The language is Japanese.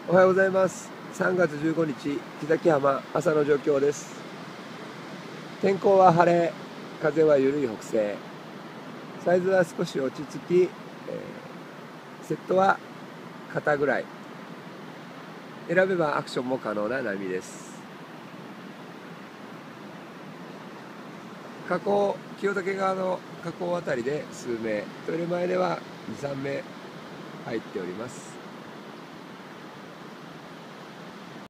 おはようございます。3月15日、木崎浜朝の状況です。天候は晴れ、風は緩い北西。サイズは少し落ち着き、セットは肩ぐらい。選べばアクションも可能な波です。河口、清武川の河口あたりで数名、トイレ前では2、3名入っております。